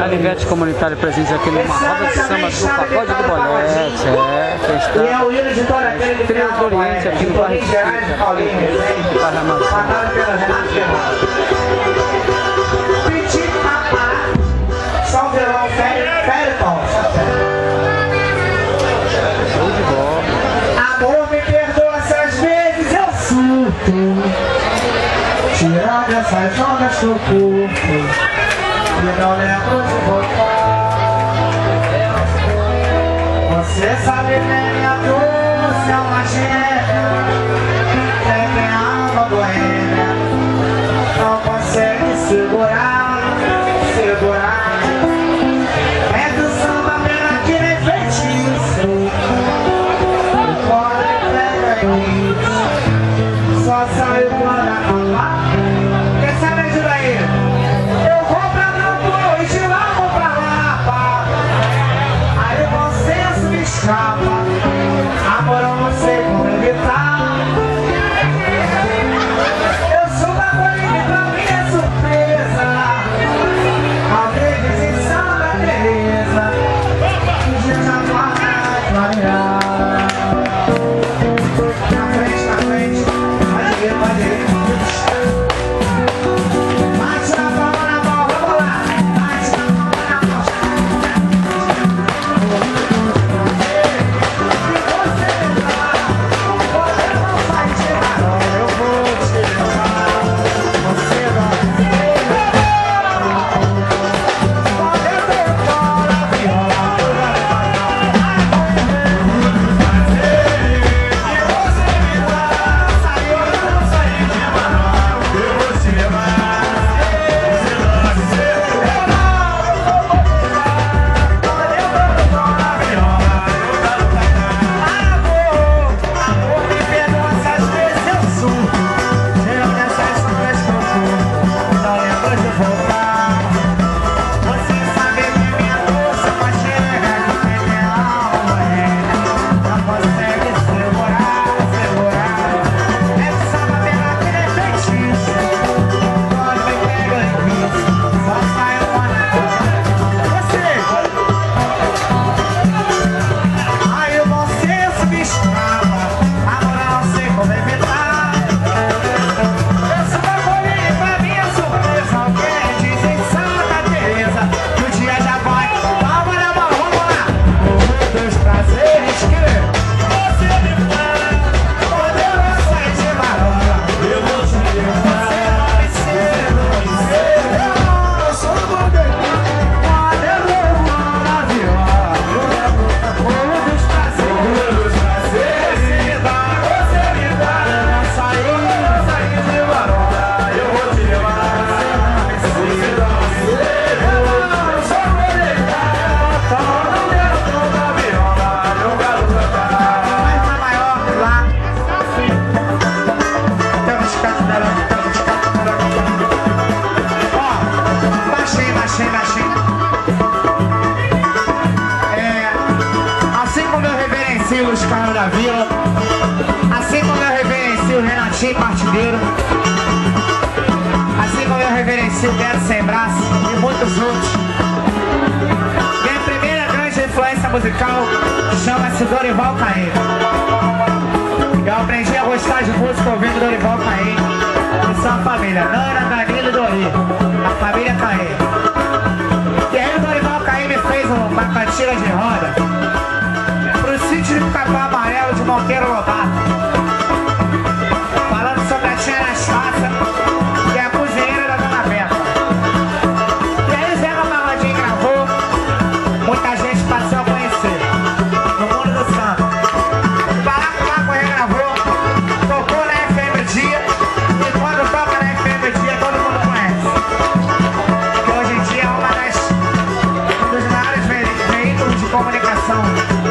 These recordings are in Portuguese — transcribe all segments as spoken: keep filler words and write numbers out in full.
Canivete comunitário presente aqui numa roda de samba do Pagode do Bolete. É, quem está E é o hino de toda aquele de Trio do Oriente aqui no bairro de Quinta, cantado pelo Renato Fernandes. Petit Papá, São Violão Fériton. Show de bola. Amor, me perdoa se às vezes eu surto, tirando essas ondas do corpo e não lembro de voltar. Você sabe bem a dor, se é uma gêmea, tem alma boêmia, não consegue segurar, segurar. É do samba pena que nem feitiço, o corre pega isso, só saiu quando acabar. Quer saber disso daí? Eu vou pra Nambu e de lá vou pra Lapa, aí o bom senso me escapa, amor eu não sei como evitar. Eu sou da colina pra minha surpresa, alguém diz em Santa Teresa, que já já vai clarear. Na frente, na frente, pode ir, pode ir. Bate na palma na mão, vamos lá. Bate na palma na mão. E você levar, você não vai tirar, não, eu vou te levar. Você vai pode tocar a viola. Os caras da vila, assim como eu reverencio o Renatinho Partideiro, assim como eu reverencio o Beto Sem Braço e muitos outros. Minha primeira grande influência musical chama-se Dorival Caymmi. Eu aprendi a gostar de música ouvindo Dorival Caymmi e sua família, Nana, Danilo e Dori, a família Caymmi. E aí o Dorival Caymmi fez uma cantiga de roda pro sítio de Capão Amarelo de Monteiro Lobato, falando sobre a tia Anastácia, que é a cozinheira da Dona Beta. E aí o Zeca Pagodinho gravou, muita gente passou a conhecer no mundo do samba. O Baraco Paco regravou, tocou na F M Dia, e quando toca na F M Dia todo mundo conhece, que hoje em dia é uma das, um dos maiores ve veículos de comunicação.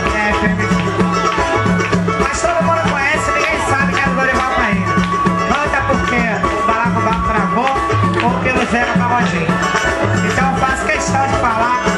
Mas todo mundo conhece, ninguém sabe que é o Dorival Caymmi. Canta porque o Baraco Baco travou ou pelo Zeca Pagodinho. Então eu faço questão de falar